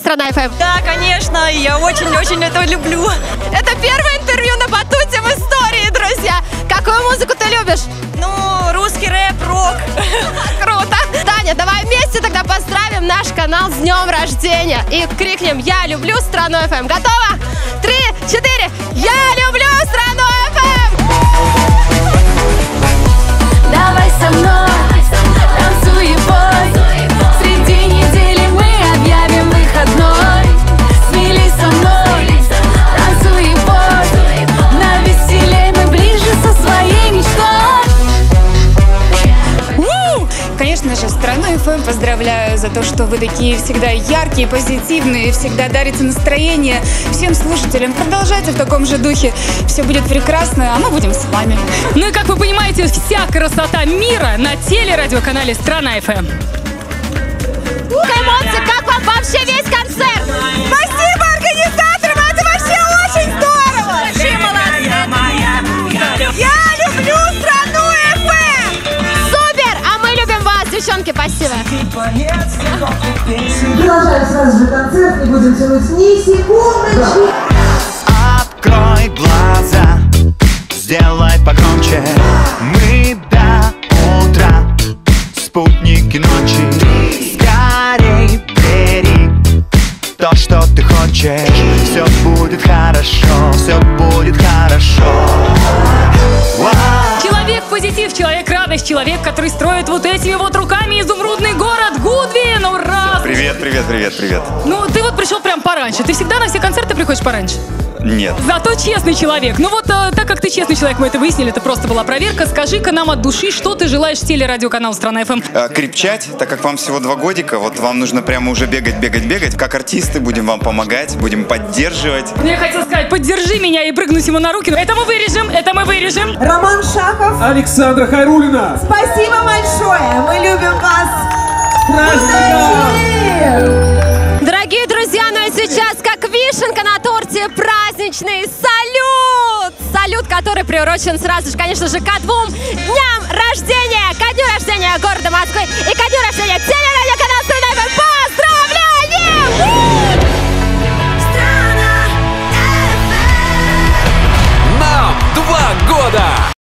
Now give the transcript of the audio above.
Страна ФМ? Да, конечно, я очень-очень это люблю. Это первое интервью на Батуте в истории, друзья. Какую музыку ты любишь? Ну, русский рэп, рок. Круто. Таня, давай вместе тогда поздравим наш канал с днем рождения и крикнем «Я люблю Страну ФМ». Готово? 3, 4. Я люблю Страну ФМ! Давай со мной, танцуй и пой. Среди недели мы объявим выходной. Смелей со мной, танцуй и пой. На веселей мы ближе со своей мечтой. Конечно же, Страну ФМ поздравляю за то, что вы такие всегда яркие, позитивные, всегда дарите настроение всем слушателям. Продолжайте в таком же духе. Все будет прекрасно, а мы будем с вами. Ну и как вы понимаете, вся красота мира на телерадиоканале «Страна ФМ». Эмоции, как вам вообще весь концерт? Спасибо организаторам, это вообще очень здорово! Большие молодцы. Я люблю Страну ФМ! Супер! А мы любим вас, девчонки, спасибо! Продолжаем сразу же концерт, не будем тянуть ни секундочки. Открой глаза, сделай погромче. Мы до утра, спутники ночи. Скорей бери то, что ты хочешь. Все будет хорошо, все будет хорошо. Человек позитив, человек радость, человек, который строит вот этими вот руками изумрудный город Гудвин. Ура! Привет, привет, привет, привет. Ну, ты вот пришел прям пораньше. Ты всегда на все концерты приходишь пораньше? Нет. Зато честный человек. Ну вот, так как ты честный человек, мы это выяснили, это просто была проверка. Скажи-ка нам от души, что ты желаешь телерадиоканалу «Страна ФМ». Крепчать, так как вам всего 2 годика, вот вам нужно прямо уже бегать. Как артисты будем вам помогать, будем поддерживать. Я хотела сказать, поддержи меня и прыгнуть ему на руки. Это мы вырежем. Роман Шахов. Александра Хайруллина. Спасибо большое. Мы любим вас. Дорогие друзья, ну и сейчас, как вишенка на торте, праздничный салют! Салют, который приурочен сразу же, конечно же, ко 2 дням рождения! Ко дню рождения города Москвы и ко дню рождения телерадиоканала «Страна ФМ». Поздравляем! Нам 2 года!